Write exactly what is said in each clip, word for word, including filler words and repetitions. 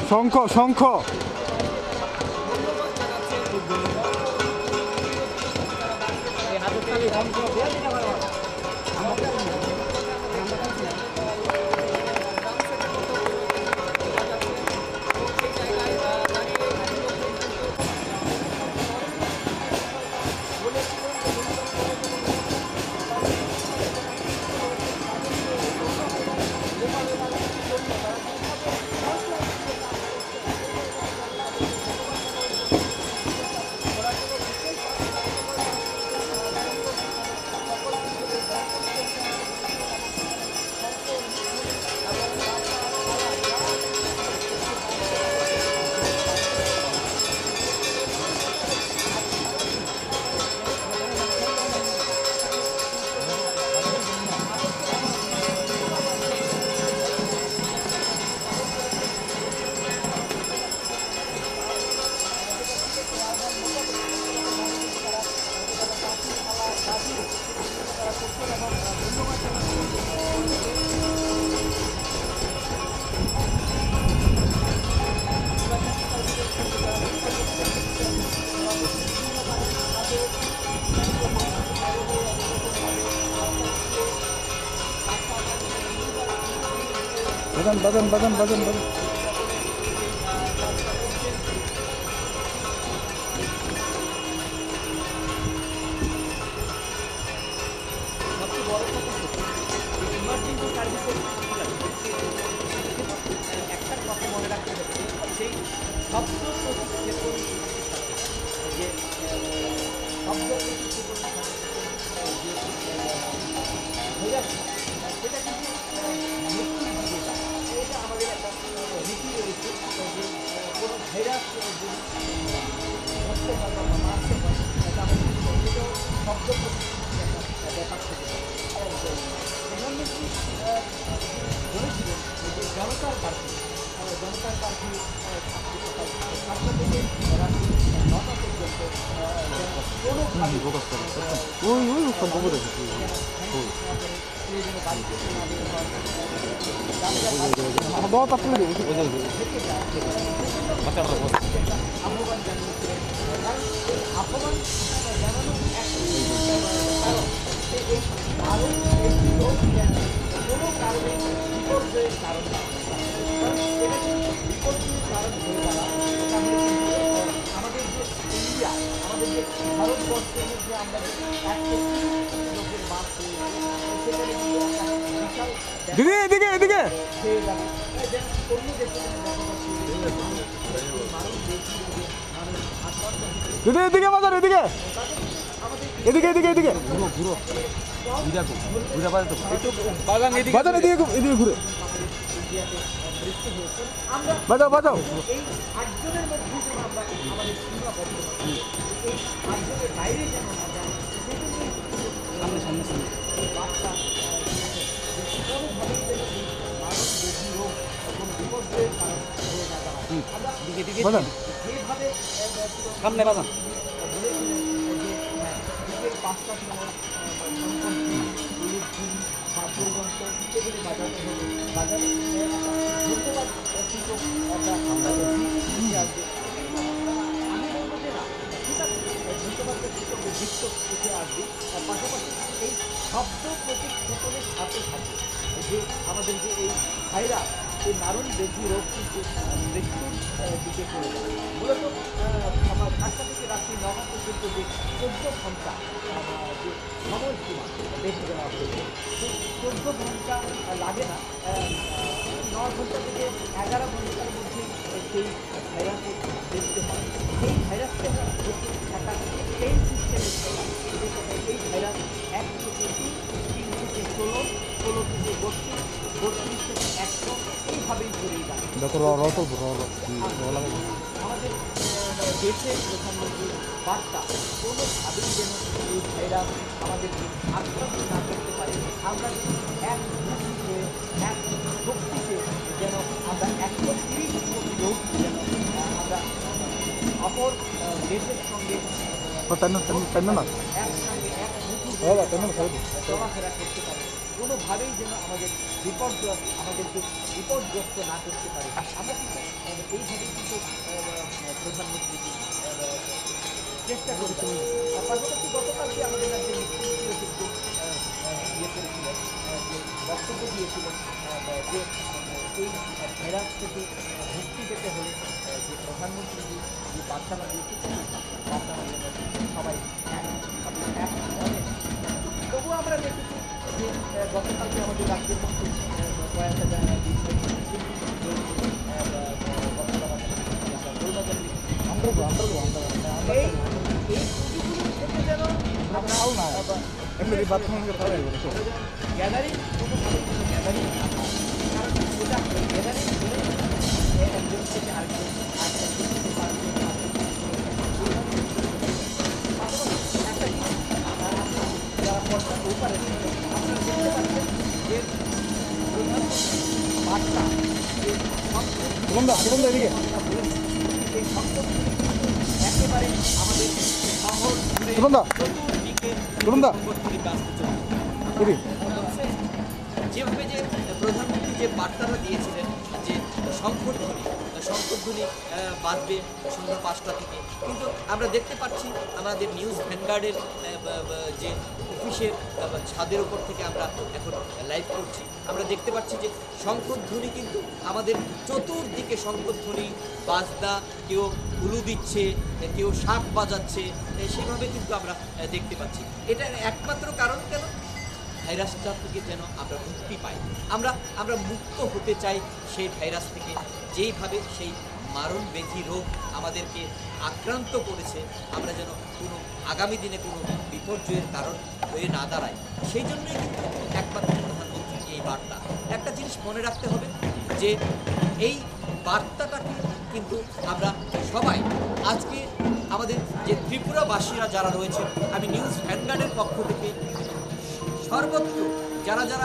শঙ্খ শঙ্খ badan badan badan badan badan ওই ওই সম্ভব দেখেছি बहुत আপনি ভারতবর্ষের মধ্যে আমরা লোকের বাস দিদি এদিকে এদিকে দিদি এদিকে বাজার এদিকে এদিকে এদিকে এদিকে ঘুরো বাজার এদিকে এদিকে ঘুরে বাজাও বাজাও এই আটজনের মধ্যে আমরা আমাদের সীমাবদ্ধ এই আটজনের বাইরে যেন না যায় সামনে সামনে সামনে বাচ্চা কোনোভাবেই যেন মানব রোগী রোগ এবং বিপর্যয়ের কারণ হয়ে না দাঁড়ায় আমরা দিকে দিকে যেভাবে সামনে বাজান দিকের পাঁচটা সময় বাদ্যযন্ত্র এগুলি বাজাতে হবে বাজারে ধন্যবাদ কৃষক একটা আমরা আসবে আমি বলবো যে না ঠিক আছে ধন্যবাদ কৃষকের দৃশ্য উঠে আসবে তার পাশাপাশি এই শব্দ প্রতীক সকলের সাথে সাথে যে আমাদের যে এই ভাইরাস এই নারুণ ব্যাধি রোগ কিন্তু মৃত্যুর দিকে চলে যায় মূলত আমার সাতটা থেকে রাত্রি নটা পর্যন্ত যে চোদ্দ ঘন্টা যে সময়সীমা বেঁধে দেওয়া হয়েছে সেই চোদ্দ ঘন্টা লাগে না নয় ঘন্টা থেকে এগারো ঘন্টার মধ্যে সেই ভাইরাসে দেখতে হয় এই ভাইরাসটা হচ্ছে একটা চেইন সিস্টেমের এই ভাইরাস এক থেকে তিন তিন থেকে ষোলো ষোলো থেকে বত্রিশ বত্রিশ থেকে একশো এইভাবেই ছড়িয়ে যায় আমাদের দেশের প্রধানমন্ত্রীর বার্তা কোনোভাবেই যেন এই ভাইরাস আমাদেরকে আক্রান্ত না করতে পারে আমরা এক মুহূর্তে এক শক্তিতে যেন আমরা একশো তিরিশ কোটি লোক যেন আমরা অপর দেশের সঙ্গে একসঙ্গে এক মুহূর্তে চলাফেরা করতে পারি কোনোভাবেই যেন আমাদের বিপদ আমাদেরকে বিপদগ্রস্ত না করতে পারে। আমরা কিন্তু আহ, এইভাবেই কিন্তু আহ, প্রধানমন্ত্রীজি আহ, চেষ্টা করেছেন। আর পাশাপাশি গতকালকে আমাদের রাজ্যের মুখ্যমন্ত্রীও কিন্তু আহ, আহ, ইয়ে করেছিলেন, আহ, যে বক্তব্য দিয়েছিলেন আহ, যে আহ, এই ভাইরাস থেকে আহ, মুক্তি পেতে হলে আহ, যে প্রধানমন্ত্রী যে যে বার্তাটা দিয়েছেন বার্তাটা যেন সবাই এক আপনি এক মনে। তবুও আমরা দেখেছি যে আহ, গতকালকে আমাদের রাজ্যের মধ্যে আহ, কয়েক হাজার এই এই পুঁজিগুলো থেকে যেন আমরা এমনি বাথরুম গ্যাদারিং কোনোভাবে কোনো গ্যাদারিং না হয়। কারণ এটা গ্যাদারিং হলে একজন থেকে আরেকজন আরেকজন থেকে পাঁচজন পাশাপাশি একটা জিনিস যারা পর্দার ওপারে আপনারা দেখতে পাচ্ছেন যে প্রধানমন্ত্রী বার্তা যে সুগন্ধা সুগন্ধা এদিকে এই শব্দগুলি একেবারে আমাদের শহর জুড়ে সুগন্ধা চতুর্দিকে সুগন্ধা সংগঠনগুলি কাজ চলছে। এদিকে যেভাবে যে প্রধানমন্ত্রী যে বার্তাটা দিয়েছিলেন যে শঙ্করধ্বনি শঙ্করধ্বনি বাজবে সন্ধ্যা পাঁচটা থেকে, কিন্তু আমরা দেখতে পাচ্ছি আমাদের নিউজ ভ্যানগার্ডের যে অফিসের ছাদের ওপর থেকে আমরা এখন লাইভ করছি, আমরা দেখতে পাচ্ছি যে শঙ্করধ্বনি কিন্তু আমাদের চতুর্দিকে শঙ্করধ্বনি বাজদা, কেউ উলু দিচ্ছে, কেউ শাঁখ বাজাচ্ছে, সেভাবে কিন্তু আমরা দেখতে পাচ্ছি। এটার একমাত্র কারণ কেন? ভাইরাসটা থেকে যেন আমরা মুক্তি পাই, আমরা আমরা মুক্ত হতে চাই সেই ভাইরাস থেকে, যেইভাবে সেই মারণ ব্যাধি রোগ আমাদেরকে আক্রান্ত করেছে, আমরা যেন কোনো আগামী দিনে কোনো বিপর্যয়ের কারণ হয়ে না দাঁড়ায়। সেই জন্যই কিন্তু একমাত্র প্রধানমন্ত্রীর এই বার্তা। একটা জিনিস মনে রাখতে হবে যে এই বার্তাটাকে কিন্তু আমরা সবাই আজকে আমাদের যে ত্রিপুরাবাসীরা যারা রয়েছে, আমি নিউজ ভ্যানগার্ডের পক্ষ থেকে সর্বত্র যারা যারা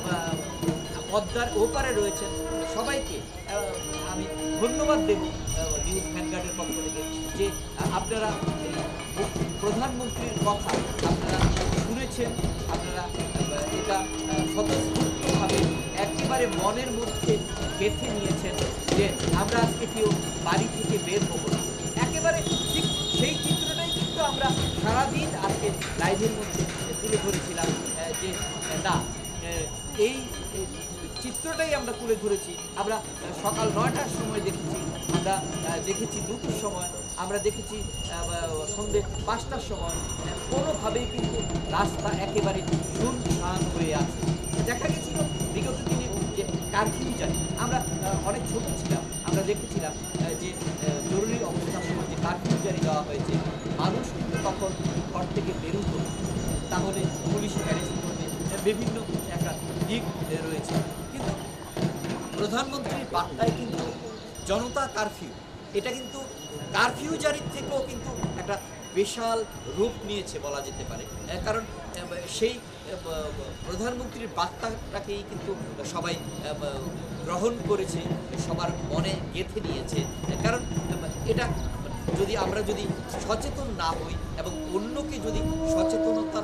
পদ্মার ওপারে রয়েছেন সবাইকে আমি ধন্যবাদ দেব নিউজ ভ্যানগার্ডের পক্ষ থেকে, যে আপনারা প্রধানমন্ত্রীর কথা আপনারা শুনেছেন, আপনারা এটা স্বতঃস্ফূর্তভাবে একেবারে মনের মধ্যে গেঁথে নিয়েছেন যে আমরা আজকে কেউ বাড়ি থেকে বের হবো না। একেবারে ঠিক সেই চিত্রটাই কিন্তু আমরা সারাদিন আজকে লাইভের মধ্যে তুলে ধরেছিলাম, যে না এই চিত্রটাই আমরা তুলে ধরেছি। আমরা সকাল নয়টার সময় দেখেছি, আমরা দেখেছি দুপুর সময়, আমরা দেখেছি সন্ধ্যে পাঁচটার সময়, কোনোভাবেই কিন্তু রাস্তা একেবারে শুনশান হয়ে আছে। দেখা গেছিল বিগত দিনে যে কারফিউ জানি, আমরা অনেক ছোট ছিলাম, আমরা দেখেছিলাম যে জরুরি অবস্থার সময় যে কারফিউ জারি দেওয়া হয়েছে, মানুষ কিন্তু তখন ঘর থেকে বেরোতো, তাহলে পুলিশ অ্যারেস্ট করবে, বিভিন্ন একটা দিক রয়েছে। কিন্তু প্রধানমন্ত্রীর বার্তায় কিন্তু জনতা কারফিউ, এটা কিন্তু কারফিউ জারির থেকেও কিন্তু একটা বিশাল রূপ নিয়েছে বলা যেতে পারে। কারণ সেই প্রধানমন্ত্রীর বার্তাটাকেই কিন্তু সবাই গ্রহণ করেছে, সবার মনে গেঁথে নিয়েছে। কারণ এটা যদি আমরা যদি সচেতন না হই এবং অন্যকে যদি সচেতনতার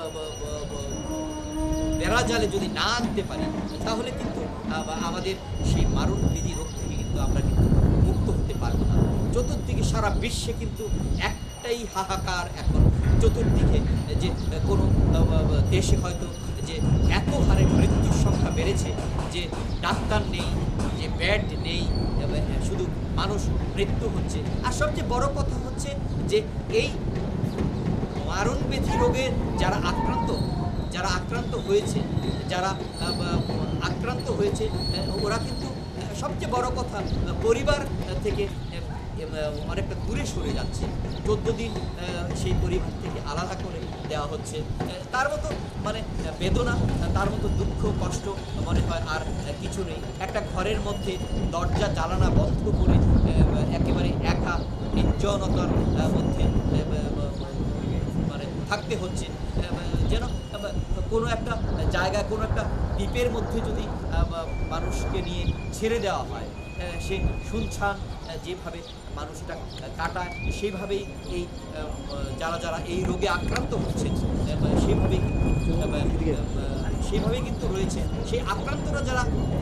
বেড়াজালে যদি না আনতে পারি, তাহলে কিন্তু আমাদের সেই মারণ বিধি রোগ থেকে কিন্তু আমরা কিন্তু মুক্ত হতে পারবো না। চতুর্দিকে সারা বিশ্বে কিন্তু একটাই হাহাকার এখন, চতুর্দিকে যে কোনো দেশে হয়তো যে এত হারে মৃত্যুর সংখ্যা বেড়েছে যে ডাক্তার নেই, যে বেড নেই, শুধু মানুষ মৃত্যু হচ্ছে। আর সবচেয়ে বড় কথা হচ্ছে যে এই মারণ ব্যাধি রোগের যারা আক্রান্ত যারা আক্রান্ত হয়েছে যারা আক্রান্ত হয়েছে ওরা কিন্তু সবচেয়ে বড় কথা পরিবার থেকে অনেকটা দূরে সরে যাচ্ছে, চোদ্দ দিন সেই পরিবার থেকে আলাদা করে দেওয়া হচ্ছে। তার মতো মানে বেদনা, তার মতো দুঃখ কষ্ট মনে হয় আর কিছু নেই। একটা ঘরের মধ্যে দরজা জানালা বন্ধ করে একেবারে একা নির্জনতার মধ্যে মানে থাকতে হচ্ছে, যেন কোনো একটা জায়গায় কোনো একটা দ্বীপের মধ্যে যদি মানুষকে নিয়ে ছেড়ে দেওয়া হয়, সে শুনছান যেভাবে মানুষটা কাটায় সেইভাবেই এই আহ, যারা যারা এই রোগে আক্রান্ত হচ্ছেন আহ, সেইভাবেই কিন্তু আহ, সেইভাবেই কিন্তু রয়েছে। সেই আক্রান্তরা যারা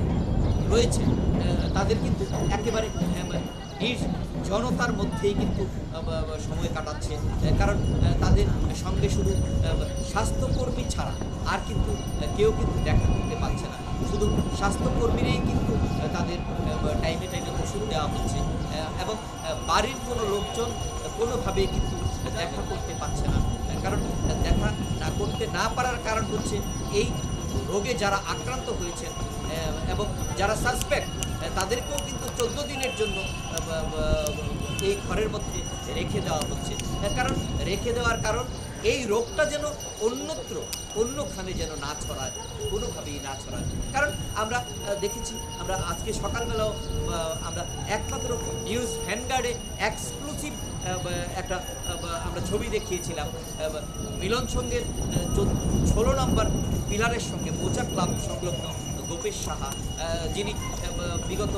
রয়েছে আহ, তাদের কিন্তু একেবারে আহ, নিজ জনতার মধ্যেই কিন্তু আহ, বা- সময় কাটাচ্ছে আহ, কারণ আহ, তাদের সঙ্গে শুধু আহ, স্বাস্থ্যকর্মী ছাড়া আর কিন্তু আহ, কেউ কিন্তু দেখা করতে পারছে না। শুধু স্বাস্থ্যকর্মীরাই কিন্তু আহ, তাদের টাইমে টাইমে ওষুধ দেওয়া হচ্ছে আহ, এবং আহ, বাড়ির কোনো লোকজন আহ, কোনোভাবেই কিন্তু দেখা করতে পারছে না। আহ, কারণ আহ, দেখা না করতে না পারার কারণ হচ্ছে এই রোগে যারা আক্রান্ত হয়েছেন আহ, এবং যারা সাসপেক্ট তাদেরকেও কিন্তু চোদ্দ দিনের জন্য আহ, বা- বা- এই ঘরের মধ্যে রেখে দেওয়া হচ্ছে। আহ, কারণ রেখে দেওয়ার কারণ এই রোগটা যেন অন্যত্র অন্যখানে যেন না ছড়ায়, কোনোভাবেই না ছড়ায়। কারণ আমরা আহ, দেখেছি, আমরা আজকে সকালবেলাও আহ, আমরা একমাত্র নিউজ ভ্যানগার্ডে এক্সক্লুসিভ একটা আহ, বা- আমরা ছবি দেখিয়েছিলাম আহ, বা- মিলন সঙ্গের ষোলো নম্বর পিলারের সঙ্গে মোচা ক্লাব সংলগ্ন গোপেশ সাহা, আহ, যিনি আহ, বিগত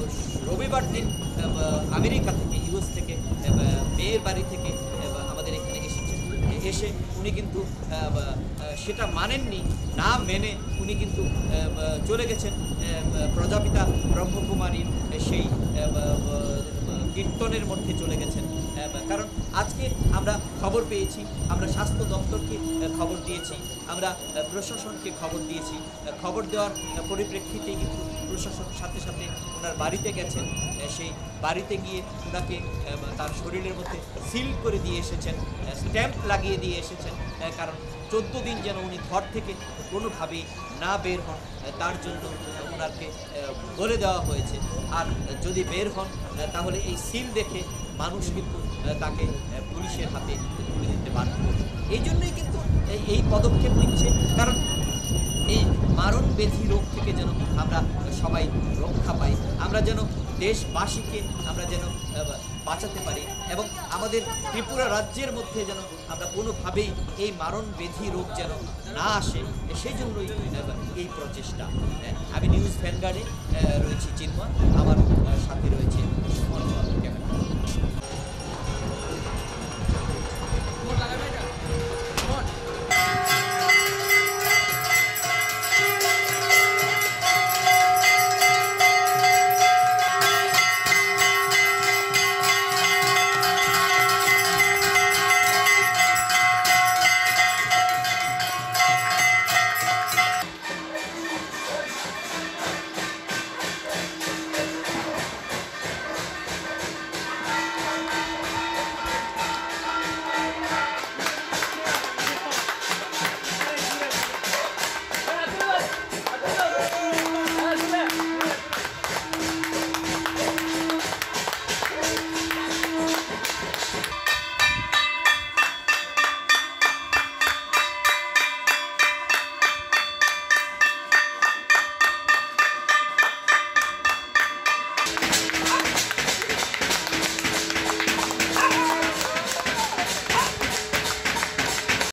রবিবার দিন আহ, আমেরিকা থেকে ইউএস থেকে আহ, মেয়ের বাড়ি থেকে আহ, আমাদের এখানে এসেছেন। এসে উনি কিন্তু আহ, বা- আহ, সেটা মানেননি, না মেনে উনি কিন্তু আহ, বা- চলে গেছেন আহ, বা- প্রজাপিতা ব্রহ্মকুমারীর সেই আহ, বা- বা- কীর্তনের মধ্যে চলে গেছেন। আহ, বা- কারণ আজকে আমরা খবর পেয়েছি, আমরা স্বাস্থ্য দপ্তরকে আহ, খবর দিয়েছি, আমরা আহ, প্রশাসনকে খবর দিয়েছি। আহ, খবর দেওয়ার আহ, পরিপ্রেক্ষিতেই কিন্তু প্রশাসন সাথে সাথে ওনার বাড়িতে গেছেন। আহ, সেই বাড়িতে গিয়ে ওনাকে আহ, তার শরীরের মধ্যে সিল করে দিয়ে এসেছেন, স্ট্যাম্প লাগিয়ে দিয়ে এসেছেন। আহ, কারণ চোদ্দ দিন যেন উনি ঘর থেকে কোনোভাবেই না বের হন, আহ, তার জন্য আহ, ওনাকে আহ, বলে দেওয়া হয়েছে। আর আহ, যদি বের হন আহ, তাহলে এই সিল দেখে মানুষ কিন্তু আহ, তাকে আহ, পুলিশের হাতে তুলে দিতে বাধ্য হবে। এই জন্যই কিন্তু এই- এই পদক্ষেপ নিচ্ছে। কারণ এই মারণ ব্যাধি রোগ থেকে যেন আমরা সবাই রক্ষা পাই, আমরা যেন দেশবাসীকে আমরা যেন আহ, বাঁচাতে পারি, এবং আমাদের ত্রিপুরা রাজ্যের মধ্যে যেন আমরা কোনোভাবেই এই মারণ ব্যাধি রোগ যেন না আসে, সেই জন্যই আহ, এই প্রচেষ্টা। আহ, আমি নিউজ ভ্যানগার্ডে আহ, রয়েছি চিন্ময়, আমার আহ, সাথে রয়েছে সুমন।